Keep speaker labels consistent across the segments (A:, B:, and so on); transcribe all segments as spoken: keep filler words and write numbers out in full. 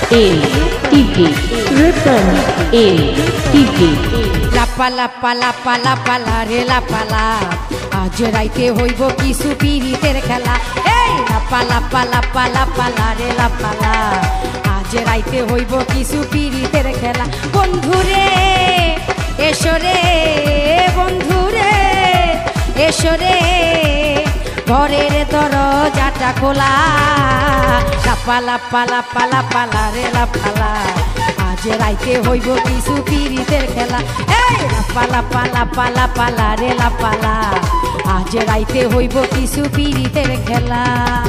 A: এল TV রফরম এল TV
B: লাপা লাপা লাপা লাপা লারে লাপা লাপ আজ রাইতে হইব কিছু পিরিতের খেলা। এই লাপা লাপা লাপা লাপা লারে লাপা লাপ আজ রাইতে হইব কিছু পিরিতের খেলা। বন্ধুরে এসরে বন্ধুরে এসরে ঘরের দরজাটা খোলা। লাপা লাপা লাপা লাপা লারে লাপা লাপ আজ রাইতে হইব কিছু পিরিতের খেলা। এই লাপা লাপা লাপা লাপা লারে লাপা লাপ আজ রাইতে হইব কিছু পিরিতের খেলা।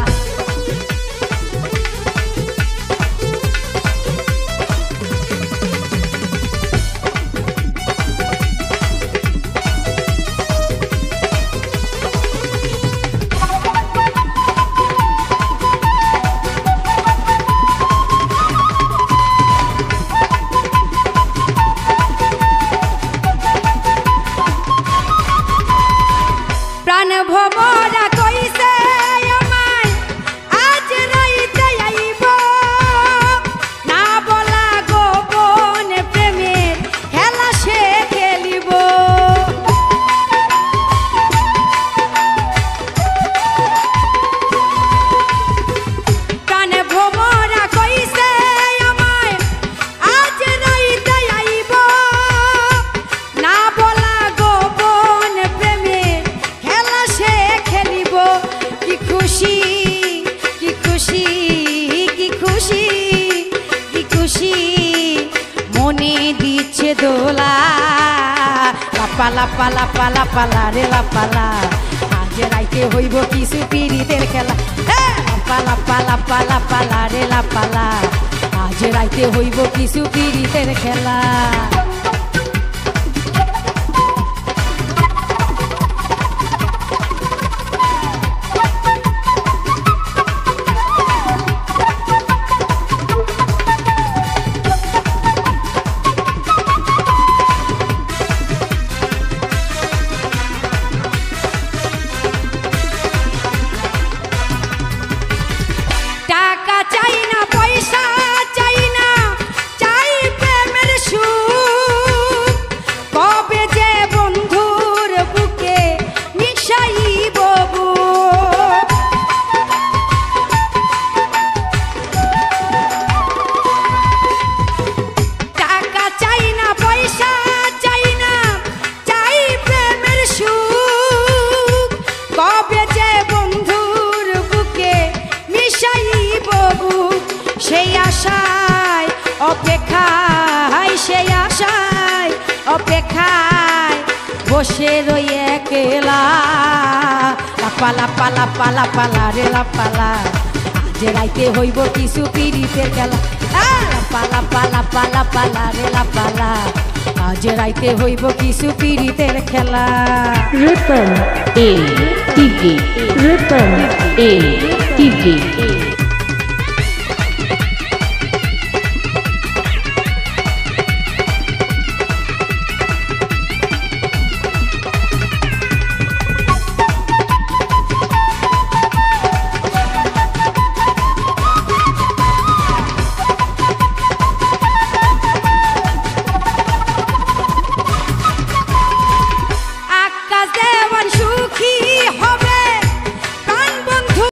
B: প্রাণ ভমরা কইছে আমায় আজ রাইতে আইব না বলা গোপন প্রেমের খেলা সে খেলিব। প্রাণ ভমরা কইছে আমায় আজ রাইতে আইব না বলা গোপন প্রেমের খেলা সে খেলিব। কি খুশি কি খুশি কি খুশি কি খুশি মনে দিচ্ছে দোলা। লাপা লাপা লাপা লাপা লারে লাপা লাপ আজ রাইতে হইব কিছু পিরিতের খেলা। লাপা লাপা লাপা লাপা লারে লাপা লাপ আজ রাইতে হইব কিছু পিরিতের খেলা। টাকা চাই না পয়সা চাই না চাই প্রেমের সুখ কবে যে বন্ধুর বুকে মিশাইব বুক। টাকা চাই না পয়সা চাই না চাই প্রেমের সুখ কবে যে বন্ধুর বুকে মিশাইব বুক। সেই আশায় অপেক্ষায় সেই আশায় অপেক্ষায় বসে রই একলা। লাপা লাপা লাপা লাপা লারে লাপা লাপ আজ রাইতে হইব কিছু পিরিতের খেলা। লাপা লাপা লাপা লাপা লারে লাপা লাপ আজ রাইতে হইব কিছু পিরিতের খেলা।
A: রফরম এল টিভি রফরম এল টিভি
B: আকাশ দেওয়ান